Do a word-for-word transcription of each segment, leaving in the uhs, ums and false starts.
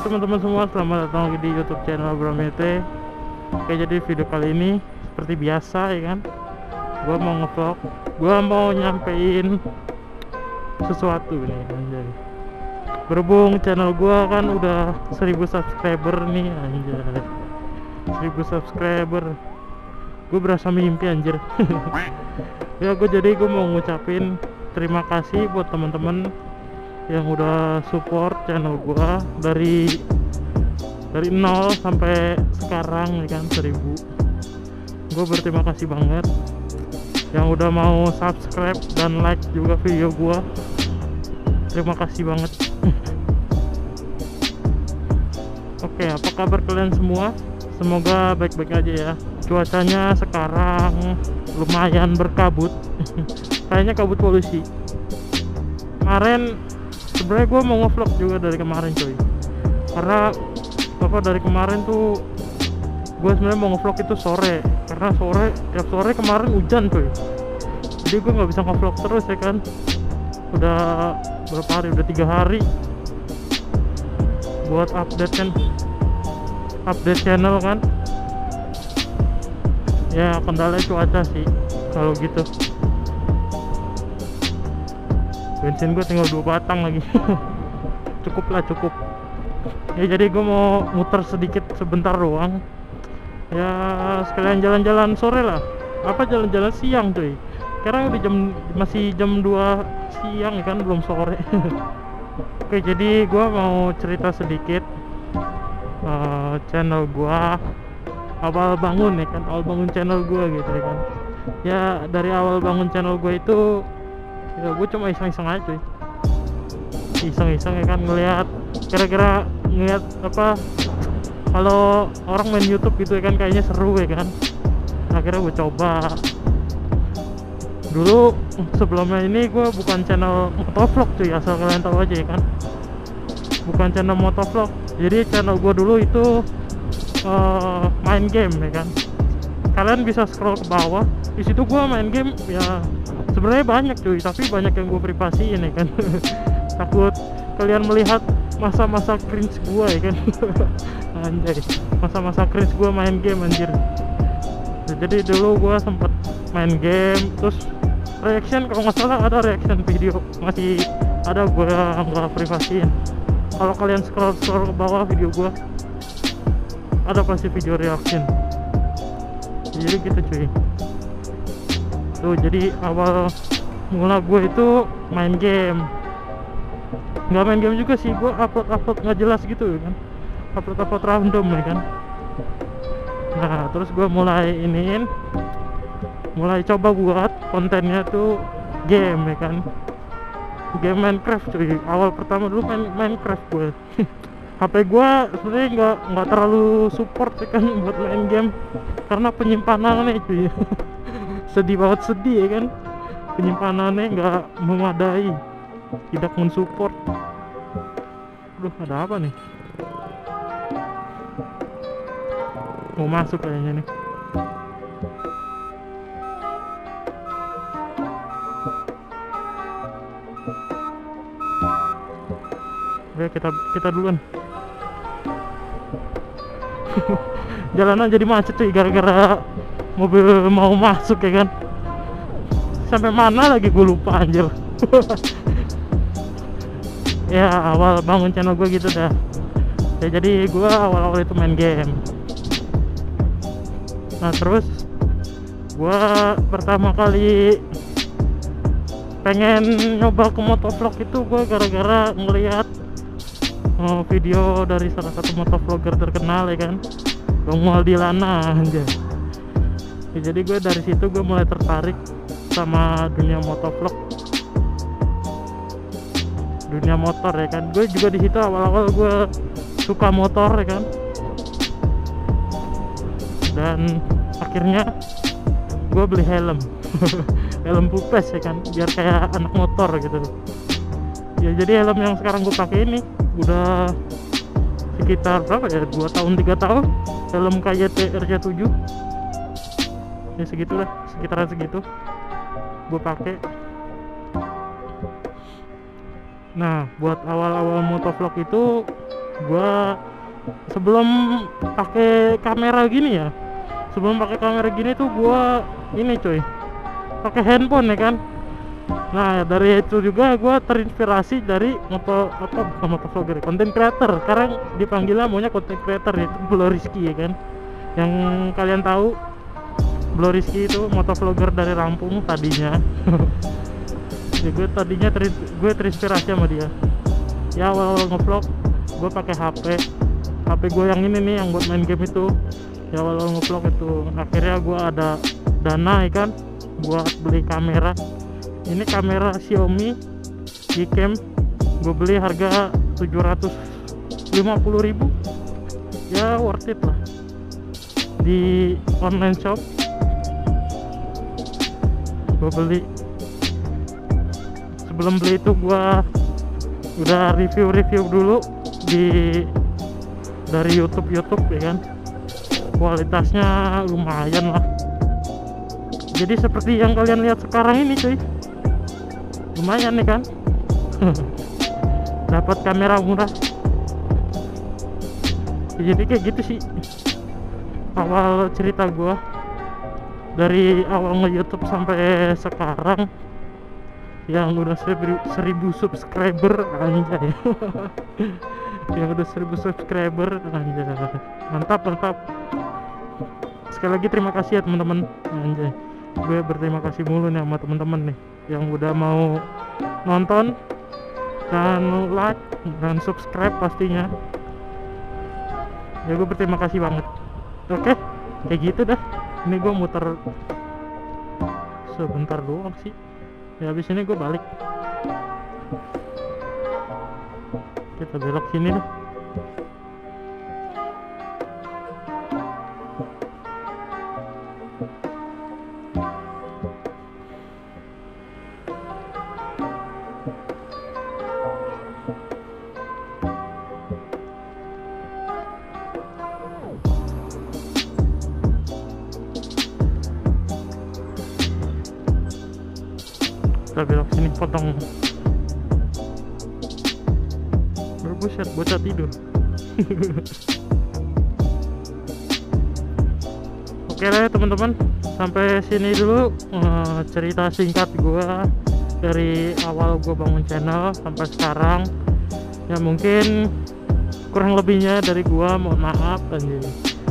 teman-teman semua, selamat datang lagi di YouTube channel Bram Y T. Oke, jadi video kali ini seperti biasa ya kan, gua mau ngevlog, gua mau nyampein sesuatu nih anjay. Berhubung channel gua kan udah seribu subscriber nih anjay, seribu subscriber, gue berasa mimpi anjir. Ya gue jadi gue mau ngucapin terima kasih buat teman-teman yang udah support channel gua dari dari nol sampai sekarang ya kan, seribu. Gue berterima kasih banget yang udah mau subscribe dan like juga video gua. Terima kasih banget. Oke, apa kabar kalian semua? Semoga baik-baik aja ya. Cuacanya sekarang lumayan berkabut. Kayaknya kabut polusi. Kemarin sebenarnya gue mau ngevlog juga dari kemarin cuy, karena apa dari kemarin tuh gue sebenarnya mau ngevlog itu sore, karena sore tiap sore kemarin hujan cuy, jadi gue nggak bisa ngevlog terus ya kan. Udah berapa hari, udah tiga hari buat update kan, update channel kan ya. Kendala cuaca sih kalau gitu. Bensin gue tinggal dua batang lagi. Cukup lah, cukup ya. Jadi gue mau muter sedikit sebentar doang ya, sekalian jalan-jalan sore lah, apa jalan-jalan siang cuy. Sekarang udah jam, masih jam dua siang ya kan, belum sore. Oke, jadi gue mau cerita sedikit uh, channel gue awal bangun ya kan, awal bangun channel gue gitu ya kan. Ya dari awal bangun channel gue itu ya gue cuma iseng-iseng aja cuy, iseng-iseng ya kan, ngelihat kira-kira ngelihat apa kalau orang main YouTube gitu ya kan, kayaknya seru ya kan. Akhirnya gue coba. Dulu sebelumnya ini gue bukan channel motovlog cuy, asal kalian tahu aja ya kan, bukan channel motovlog. Jadi channel gue dulu itu uh, main game ya kan. Kalian bisa scroll ke bawah, di situ gue main game ya. Sebenarnya banyak cuy, tapi banyak yang gue privasiin ya kan. Takut kalian melihat masa-masa cringe gue ya kan. Anjay, masa-masa cringe gue main game anjir. Nah, jadi dulu gue sempet main game, terus reaction, kalau nggak salah ada reaction video, masih ada gue nggak privasiin. Kalau kalian scroll scroll ke bawah video gue, ada pasti video reaction. Jadi gitu cuy. Tuh, jadi awal mula gue itu main game, nggak main game juga sih, gue upload upload nggak jelas gitu kan, upload upload random ya kan. Nah terus gue mulai iniin, mulai coba buat kontennya tuh game ya kan, game Minecraft cuy. Awal pertama dulu main Minecraft gue. H P gue sebenarnya nggak nggak terlalu support ya kan buat main game, karena penyimpanannya cuy. Sedih banget, sedih ya kan, penyimpanannya nggak memadai, tidak mensupport. Aduh, ada apa nih? Mau masuk kayaknya nih. Oke, kita kita duluan. Jalanan jadi macet cuy, gara-gara mobil mau masuk ya kan. Sampai mana lagi gue lupa anjir. Ya awal bangun channel gue gitu dah ya. Jadi gue awal-awal itu main game. Nah terus gue pertama kali pengen nyoba ke motovlog itu gue gara-gara ngelihat oh, video dari salah satu motovlogger terkenal ya kan, Romualdilana aja. Ya, jadi gue dari situ gue mulai tertarik sama dunia motovlog, dunia motor ya kan. Gue juga di situ awal-awal gue suka motor ya kan, dan akhirnya gue beli helm. Helm pupes ya kan, biar kayak anak motor gitu ya. Jadi helm yang sekarang gue pakai ini udah sekitar berapa ya, dua tahun tiga tahun. Helm K Y T R C tujuh ya, segitulah, sekitaran segitu gue pakai. Nah buat awal-awal motovlog itu Gua sebelum pakai kamera gini ya, sebelum pakai kamera gini tuh gua ini cuy, pakai handphone ya kan. Nah dari itu juga gua terinspirasi dari moto apa bukan motovlogger, content creator. Sekarang dipanggilnya maunya content creator, itu Blo Rizky ya kan. Yang kalian tahu Blo Rizky itu motovlogger dari Lampung tadinya. Ya, gue tadinya ter, gue terinspirasi sama dia. Ya awal ngevlog gue pakai H P, H P gue yang ini nih yang buat main game itu. Ya awal ngevlog itu akhirnya gue ada dana ya kan, buat beli kamera. Ini kamera Xiaomi Gcam, gue beli harga tujuh ratus lima puluh ribu. Ya worth it lah di online shop. Gue beli, sebelum beli itu gua udah review-review dulu di dari YouTube YouTube ya kan. Kualitasnya lumayan lah. Jadi seperti yang kalian lihat sekarang ini cuy, lumayan nih kan. Dapat kamera murah. Jadi kayak gitu sih awal cerita gua, dari awal nge-YouTube sampai sekarang yang udah seribu, seribu subscriber anjay. Yang udah seribu subscriber anjay, mantap mantap. Sekali lagi terima kasih ya teman-teman anjay. Gue berterima kasih mulu nih sama teman-teman nih yang udah mau nonton dan like dan subscribe pastinya. Ya gue berterima kasih banget. Oke, kayak gitu dah. Ini gue muter sebentar doang sih. Ya habis ini gue balik. Kita belok sini deh. Kita belok sini, potong. Berbuset, bocah tidur. Oke lah ya teman-teman, sampai sini dulu uh, cerita singkat gua dari awal gua bangun channel sampai sekarang. Ya mungkin kurang lebihnya dari gua, mohon maaf anjir.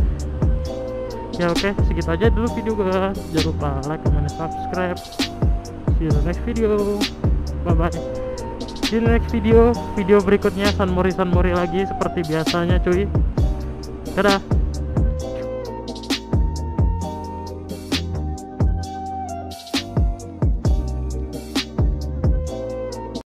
Ya oke, segitu aja dulu video gua. Jangan lupa like, comment, subscribe. See you in the next video. Bye bye. See you in the next video. Video berikutnya San Mori San Mori lagi seperti biasanya cuy. Dadah.